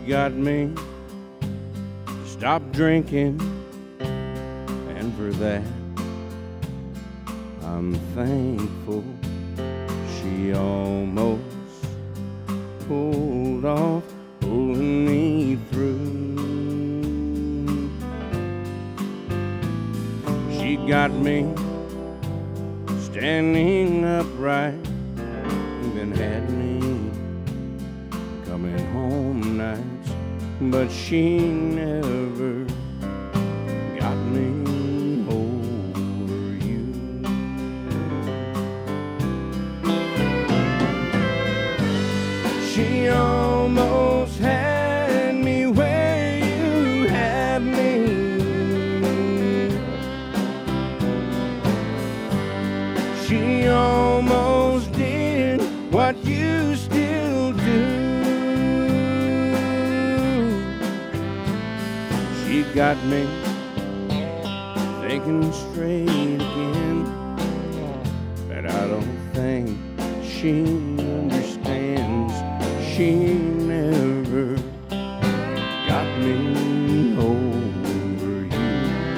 got me to stop drinking, and for that I'm thankful. She almost pulled off, pulling me through. She got me standing upright, even had me coming home nights, but she never got me over you. She almost had me where you had me. She almost did what you still do. She got me thinking straight again, but I don't think she understands. She never got me over you.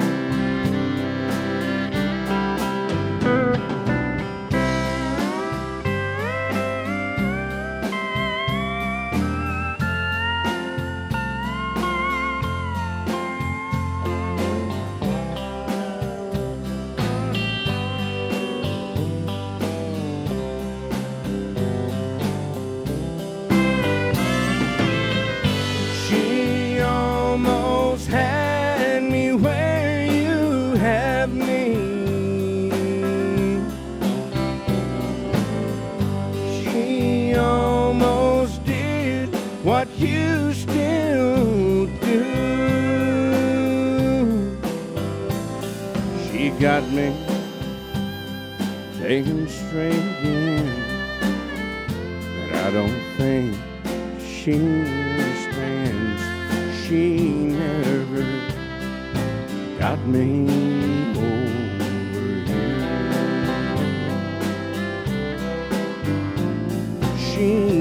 She almost had me where you have me. She almost did what you still do. She got me taken straight again, but I don't think she understands. She never got me over you. She